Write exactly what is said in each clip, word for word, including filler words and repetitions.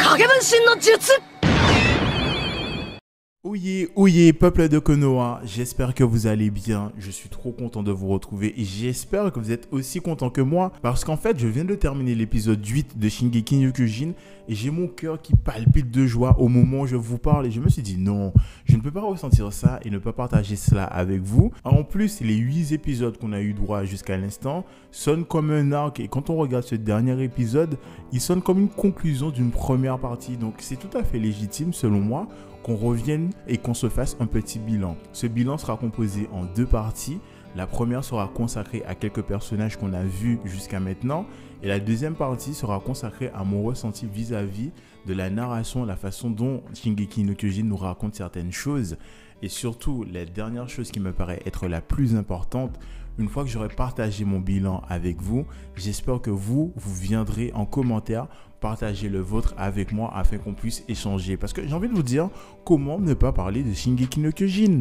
Oyez, oyez, peuple de Konoha, j'espère que vous allez bien, je suis trop content de vous retrouver et j'espère que vous êtes aussi content que moi parce qu'en fait je viens de terminer l'épisode huit de Shingeki no Kyojin et j'ai mon cœur qui palpite de joie au moment où je vous parle et je me suis dit non, je ne peux pas ressentir ça et ne pas partager cela avec vous. En plus, les huit épisodes qu'on a eu droit jusqu'à l'instant sonnent comme un arc et quand on regarde ce dernier épisode, il sonne comme une conclusion d'une première partie, donc c'est tout à fait légitime selon moi qu'on revienne et qu'on se fasse un petit bilan. Ce bilan sera composé en deux parties. La première sera consacrée à quelques personnages qu'on a vus jusqu'à maintenant et la deuxième partie sera consacrée à mon ressenti vis-à-vis de la narration, la façon dont Shingeki no Kyojin nous raconte certaines choses et surtout la dernière chose qui me paraît être la plus importante. Une fois que j'aurai partagé mon bilan avec vous, j'espère que vous, vous viendrez en commentaire partager le vôtre avec moi afin qu'on puisse échanger. Parce que j'ai envie de vous dire, comment ne pas parler de Shingeki no Kyojin?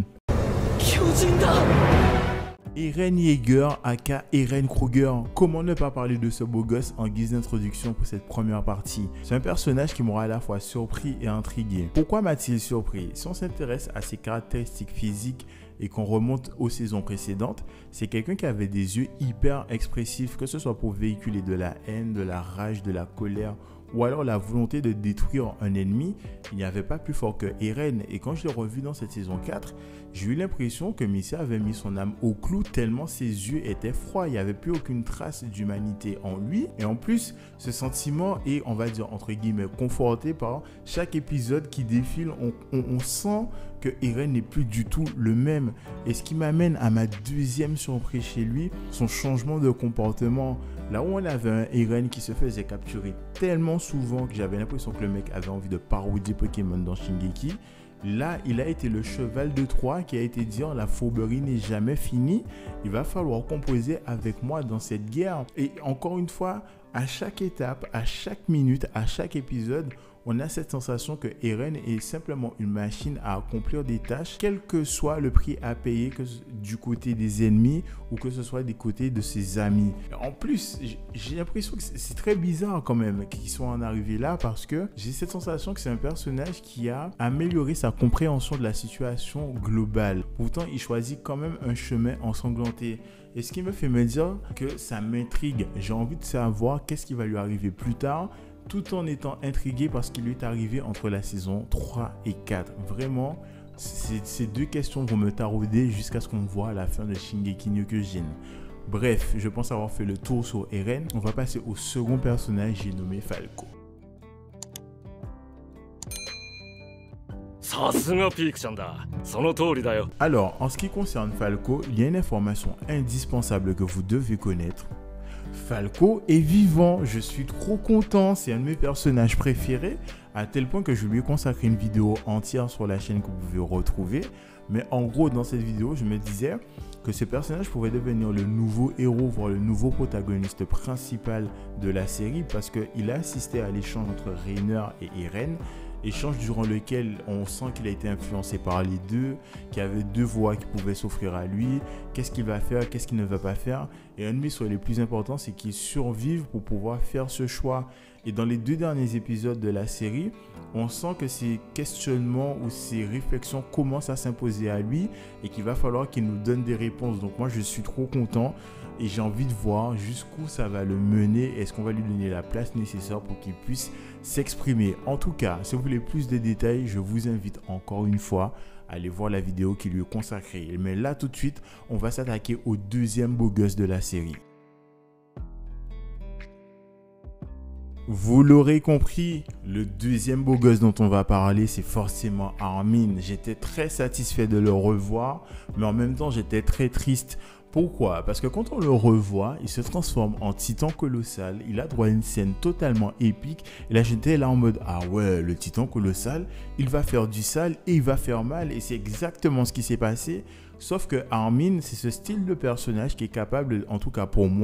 Eren Yeager, aka Eren Kruger. Comment ne pas parler de ce beau gosse en guise d'introduction pour cette première partie? C'est un personnage qui m'aura à la fois surpris et intrigué. Pourquoi m'a-t-il surpris? Si on s'intéresse à ses caractéristiques physiques et qu'on remonte aux saisons précédentes, c'est quelqu'un qui avait des yeux hyper expressifs, que ce soit pour véhiculer de la haine, de la rage, de la colère, ou alors la volonté de détruire un ennemi. Il n'y avait pas plus fort que Eren. Et quand je l'ai revu dans cette saison quatre, j'ai eu l'impression que Misa avait mis son âme au clou tellement ses yeux étaient froids. Il n'y avait plus aucune trace d'humanité en lui. Et en plus, ce sentiment est, on va dire, entre guillemets, conforté par chaque épisode qui défile. On, on, on sent que Eren n'est plus du tout le même. Et ce qui m'amène à ma deuxième surprise chez lui, son changement de comportement. Là où on avait un Eren qui se faisait capturer tellement souvent que j'avais l'impression que le mec avait envie de parodier Pokémon dans Shingeki, là il a été le cheval de Troie qui a été dit la fourberie n'est jamais finie, il va falloir composer avec moi dans cette guerre. Et encore une fois, à chaque étape, à chaque minute, à chaque épisode, on a cette sensation que Eren est simplement une machine à accomplir des tâches, quel que soit le prix à payer, que du côté des ennemis ou que ce soit des côtés de ses amis. En plus, j'ai l'impression que c'est très bizarre quand même qu'ils soient en arrivé là parce que j'ai cette sensation que c'est un personnage qui a amélioré sa compréhension de la situation globale. Pourtant, il choisit quand même un chemin ensanglanté. Et ce qui me fait me dire que ça m'intrigue. J'ai envie de savoir qu'est-ce qui va lui arriver plus tard, tout en étant intrigué parce qu'il lui est arrivé entre la saison trois et quatre. Vraiment, ces deux questions vont me tarauder jusqu'à ce qu'on voit à la fin de Shingeki no Kyojin. Bref, je pense avoir fait le tour sur Eren. On va passer au second personnage, j'ai nommé Falco. Alors, en ce qui concerne Falco, il y a une information indispensable que vous devez connaître. Falco est vivant, je suis trop content, c'est un de mes personnages préférés, à tel point que je lui ai consacré une vidéo entière sur la chaîne que vous pouvez retrouver. Mais en gros, dans cette vidéo, je me disais que ce personnage pouvait devenir le nouveau héros, voire le nouveau protagoniste principal de la série, parce qu'il a assisté à l'échange entre Reiner et Eren, échange durant lequel on sent qu'il a été influencé par les deux, qu'il y avait deux voies qui pouvaient s'offrir à lui, qu'est-ce qu'il va faire, qu'est-ce qu'il ne va pas faire. Et un de mes souhaits les plus importants, c'est qu'il survive pour pouvoir faire ce choix. Et dans les deux derniers épisodes de la série, on sent que ces questionnements ou ces réflexions commencent à s'imposer à lui et qu'il va falloir qu'il nous donne des réponses. Donc moi, je suis trop content et j'ai envie de voir jusqu'où ça va le mener. Est-ce qu'on va lui donner la place nécessaire pour qu'il puisse s'exprimer? En tout cas, si vous voulez plus de détails, je vous invite encore une fois à aller voir la vidéo qui lui est consacrée. Mais là, tout de suite, on va s'attaquer au deuxième beau gosse de la série. Vous l'aurez compris, le deuxième beau gosse dont on va parler, c'est forcément Armin. J'étais très satisfait de le revoir, mais en même temps, j'étais très triste. Pourquoi? Parce que quand on le revoit, il se transforme en titan colossal. Il a droit à une scène totalement épique. Et là, j'étais là en mode, ah ouais, le titan colossal, il va faire du sale et il va faire mal. Et c'est exactement ce qui s'est passé. Sauf que Armin, c'est ce style de personnage qui est capable, en tout cas pour moi,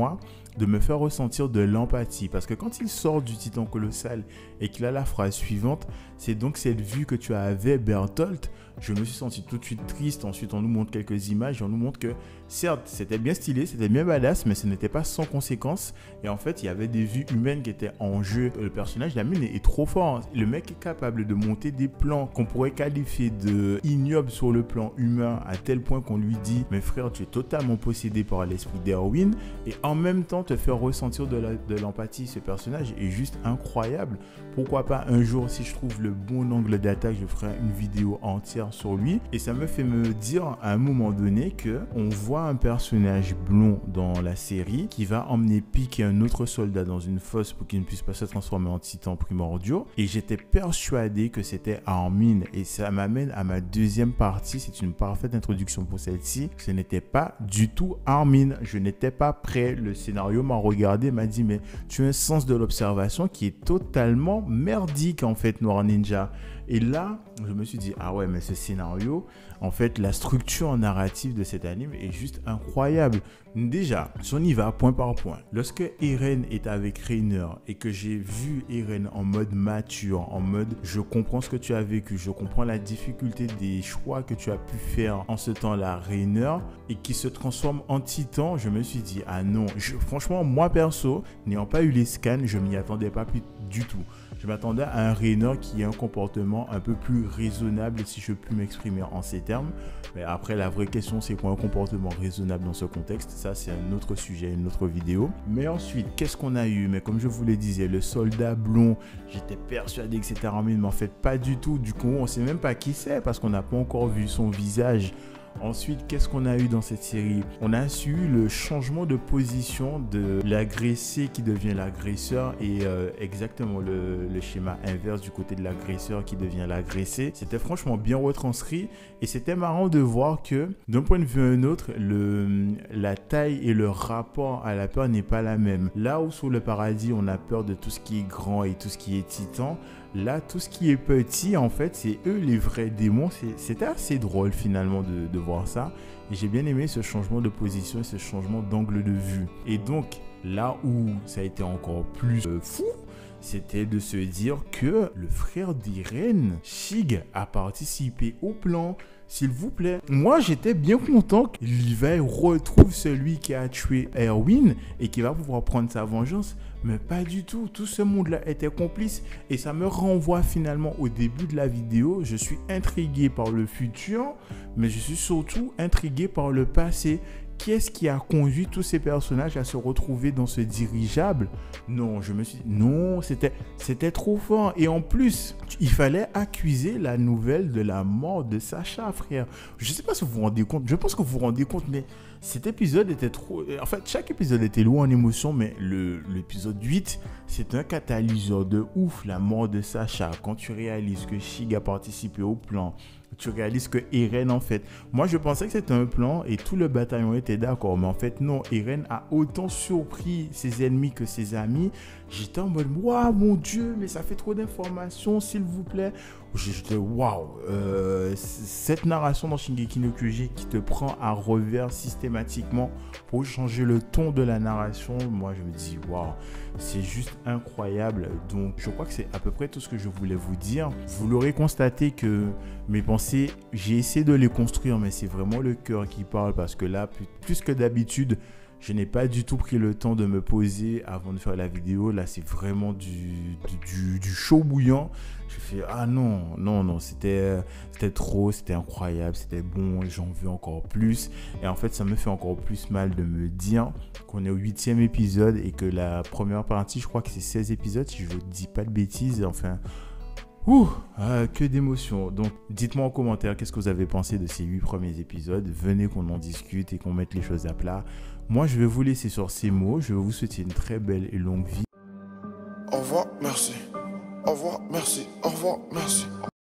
de me faire ressentir de l'empathie. Parce que quand il sort du titan colossal et qu'il a la phrase suivante, c'est donc cette vue que tu avais, Bertholdt. Je me suis senti tout de suite triste. Ensuite, on nous montre quelques images et on nous montre que, certes, c'était bien stylé, c'était bien badass, mais ce n'était pas sans conséquence. Et en fait, il y avait des vues humaines qui étaient en jeu. Le personnage d'Amine est, est trop fort. Le mec est capable de monter des plans qu'on pourrait qualifier de ignobles sur le plan humain, à tel point qu'on lui dit « Mais frère, tu es totalement possédé par l'esprit d'Erwin. » Et en même temps, te faire ressentir de, la, de l'empathie. Ce personnage est juste incroyable. Pourquoi pas un jour, si je trouve le bon angle d'attaque, je ferai une vidéo entière sur lui. Et ça me fait me dire à un moment donné que on voit un personnage blond dans la série qui va emmener piquer un autre soldat dans une fosse pour qu'il ne puisse pas se transformer en titan primordiaux. Et j'étais persuadé que c'était Armin. Et ça m'amène à ma deuxième partie. C'est une parfaite introduction pour celle-ci. Ce n'était pas du tout Armin. Je n'étais pas prêt. Le scénario m'a regardé, m'a dit mais tu as un sens de l'observation qui est totalement merdique en fait, Noir Ninja. Et là, je me suis dit, ah ouais, mais ce scénario, en fait, la structure narrative de cet anime est juste incroyable. Déjà, si on y va point par point, lorsque Eren est avec Reiner et que j'ai vu Eren en mode mature, en mode je comprends ce que tu as vécu, je comprends la difficulté des choix que tu as pu faire en ce temps-là, Reiner, et qui se transforme en titan, je me suis dit, ah non, je, franchement, moi perso, n'ayant pas eu les scans, je m'y attendais pas plus du tout. Je m'attendais à un Reiner qui ait un comportement un peu plus raisonnable, si je puis m'exprimer en ces termes. Mais après, la vraie question, c'est quoi un comportement raisonnable dans ce contexte? Ça, c'est un autre sujet, une autre vidéo. Mais ensuite, qu'est-ce qu'on a eu? Mais comme je vous le disais, le soldat blond, j'étais persuadé que c'était Armin, mais en fait, pas du tout. Du coup, on ne sait même pas qui c'est parce qu'on n'a pas encore vu son visage. Ensuite, qu'est-ce qu'on a eu dans cette série? On a su le changement de position de l'agressé qui devient l'agresseur et euh, exactement le, le schéma inverse du côté de l'agresseur qui devient l'agressé. C'était franchement bien retranscrit et c'était marrant de voir que d'un point de vue à un autre, le, la taille et le rapport à la peur n'est pas la même. Là où sur le paradis, on a peur de tout ce qui est grand et tout ce qui est titan, là, tout ce qui est petit, en fait, c'est eux les vrais démons. C'était assez drôle finalement de, de voir ça. Et j'ai bien aimé ce changement de position et ce changement d'angle de vue. Et donc, là où ça a été encore plus euh, fou, c'était de se dire que le frère d'Eren, Shig, a participé au plan. S'il vous plaît. Moi, j'étais bien content que Levi retrouve celui qui a tué Erwin et qui va pouvoir prendre sa vengeance. Mais pas du tout. Tout ce monde-là était complice. Et ça me renvoie finalement au début de la vidéo. Je suis intrigué par le futur, mais je suis surtout intrigué par le passé. Qui est-ce qui a conduit tous ces personnages à se retrouver dans ce dirigeable? Non, je me suis dit, non, c'était, c'était trop fort. Et en plus, il fallait accuser la nouvelle de la mort de Sacha, frère. Je ne sais pas si vous vous rendez compte. Je pense que vous vous rendez compte, mais cet épisode était trop... En fait, chaque épisode était lourd en émotion, mais le, l'épisode huit, c'est un catalyseur de ouf, la mort de Sacha. Quand tu réalises que Shig a participé au plan, tu réalises que Eren, en fait, moi je pensais que c'était un plan et tout le bataillon était d'accord, mais en fait non, Eren a autant surpris ses ennemis que ses amis. J'étais en mode waouh, mon Dieu, mais ça fait trop d'informations, s'il vous plaît. J'étais waouh, euh, cette narration dans Shingeki no Kyojin qui te prend à revers systématiquement pour changer le ton de la narration, moi je me dis waouh, c'est juste incroyable. Donc je crois que c'est à peu près tout ce que je voulais vous dire. Vous l'aurez constaté que mes pensées, j'ai essayé de les construire, mais c'est vraiment le cœur qui parle parce que là, plus, plus que d'habitude, je n'ai pas du tout pris le temps de me poser avant de faire la vidéo. Là, c'est vraiment du, du, du chaud bouillant. Je fais, ah non, non, non, c'était, c'était trop, c'était incroyable, c'était bon, j'en veux encore plus. Et en fait, ça me fait encore plus mal de me dire qu'on est au huitième épisode et que la première partie, je crois que c'est seize épisodes, si je ne dis pas de bêtises, enfin... Ouh, ah, que d'émotions. Donc, dites-moi en commentaire qu'est-ce que vous avez pensé de ces huit premiers épisodes. Venez qu'on en discute et qu'on mette les choses à plat. Moi, je vais vous laisser sur ces mots. Je vais vous souhaiter une très belle et longue vie. Au revoir, merci. Au revoir, merci. Au revoir, merci.